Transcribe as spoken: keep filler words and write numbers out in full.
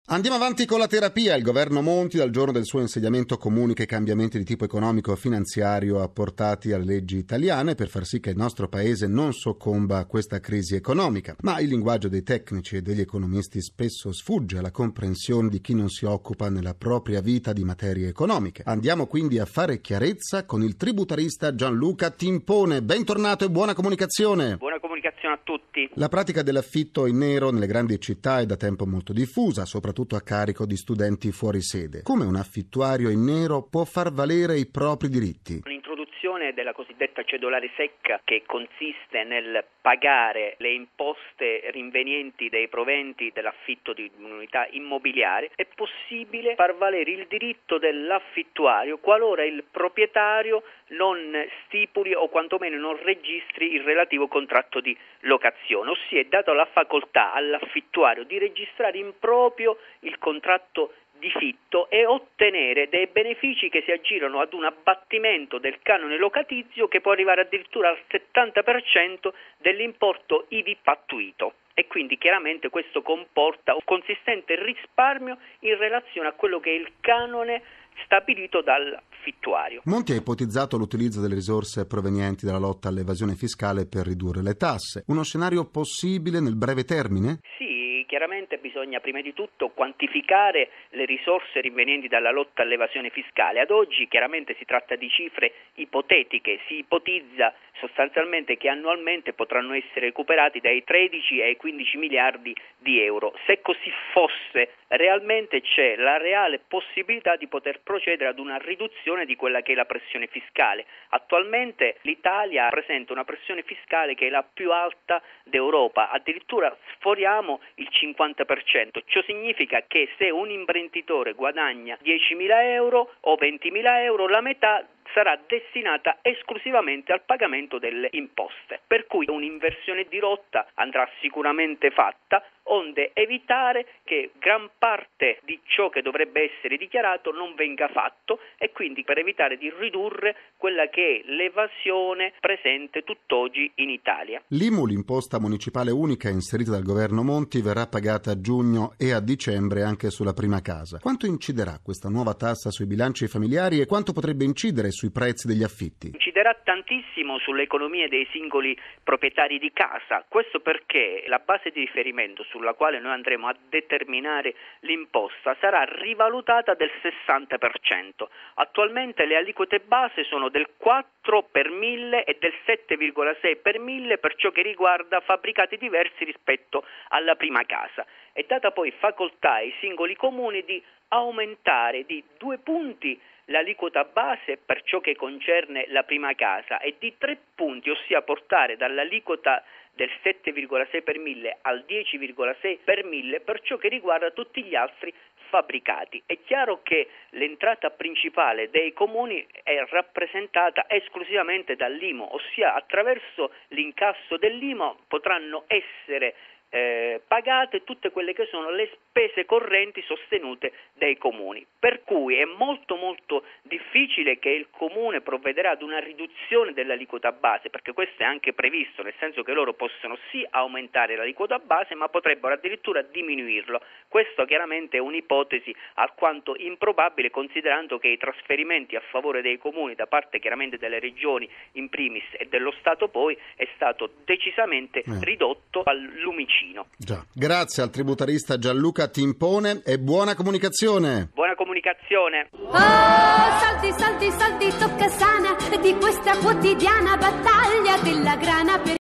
Andiamo avanti con la terapia. Il governo Monti, dal giorno del suo insediamento, comunica i cambiamenti di tipo economico e finanziario apportati alle leggi italiane per far sì che il nostro paese non soccomba a questa crisi economica. Ma il linguaggio dei tecnici e degli economisti spesso sfugge alla comprensione di chi non si occupa nella propria vita di materie economiche. Andiamo quindi a fare chiarezza con il tributarista Gianluca Timpone. Bentornato e buona comunicazione. Buona comunicazione a tutti. La pratica dell'affitto in nero nelle grandi città è da tempo molto diffusa, soprattutto a carico di studenti fuori sede. Come un affittuario in nero può far valere i propri diritti? L'introduzione della cosiddetta cedolare secca, che consiste nel pagare le imposte rinvenienti dai proventi dell'affitto di un'unità immobiliare, è possibile far valere il diritto dell'affittuario qualora il proprietario non stipuli o quantomeno non registri il relativo contratto di locazione, ossia è data la facoltà all'affittuario di registrare in proprio il contratto di fitto e ottenere dei benefici che si aggirano ad un abbattimento del canone locatizio che può arrivare addirittura al settanta per cento dell'importo ivi pattuito. E quindi chiaramente questo comporta un consistente risparmio in relazione a quello che è il canone stabilito dall'affittuario. Monti ha ipotizzato l'utilizzo delle risorse provenienti dalla lotta all'evasione fiscale per ridurre le tasse. Uno scenario possibile nel breve termine? Sì. Chiaramente bisogna prima di tutto quantificare le risorse rinvenienti dalla lotta all'evasione fiscale. Ad oggi chiaramente si tratta di cifre ipotetiche, si ipotizza sostanzialmente che annualmente potranno essere recuperati dai tredici ai quindici miliardi di euro. Se così fosse, realmente c'è la reale possibilità di poter procedere ad una riduzione di quella che è la pressione fiscale. Attualmente l'Italia presenta una pressione fiscale che è la più alta d'Europa, addirittura sforiamo il cinquanta per cento. Ciò significa che se un imprenditore guadagna diecimila euro o ventimila euro, la metà sarà destinata esclusivamente al pagamento delle imposte, per cui un'inversione di rotta andrà sicuramente fatta, onde evitare che gran parte di ciò che dovrebbe essere dichiarato non venga fatto e quindi per evitare di ridurre quella che è l'evasione presente tutt'oggi in Italia. L'I M U, l'imposta municipale unica inserita dal governo Monti, verrà pagata a giugno e a dicembre anche sulla prima casa. Quanto inciderà questa nuova tassa sui bilanci familiari e quanto potrebbe incidere sui prezzi degli affitti? Inciderà tantissimo sulle economie dei singoli proprietari di casa, questo perché la base di riferimento sulla quale noi andremo a determinare l'imposta sarà rivalutata del sessanta per cento. Attualmente le aliquote base sono del quattro per mille e del sette virgola sei per mille per ciò che riguarda fabbricati diversi rispetto alla prima casa. È data poi facoltà ai singoli comuni di aumentare di due punti l'aliquota base per ciò che concerne la prima casa e di tre punti, ossia portare dall'aliquota del sette virgola sei per mille al dieci virgola sei per mille per ciò che riguarda tutti gli altri fabbricati. È chiaro che l'entrata principale dei comuni è rappresentata esclusivamente dall'I M U, ossia attraverso l'incasso dell'I M U potranno essere Eh, pagate tutte quelle che sono le spese correnti sostenute dai comuni, per cui è molto molto difficile che il comune provvederà ad una riduzione dell'aliquota base, perché questo è anche previsto, nel senso che loro possono sì aumentare l'aliquota base ma potrebbero addirittura diminuirlo. Questo chiaramente è un'ipotesi alquanto improbabile, considerando che i trasferimenti a favore dei comuni da parte chiaramente delle regioni in primis e dello Stato poi è stato decisamente eh. ridotto al lumicino. Già. Grazie al tributarista Gianluca Timpone e buona comunicazione. Buona comunicazione. Oh, salti, salti, salti, tocca sana di questa quotidiana battaglia della grana per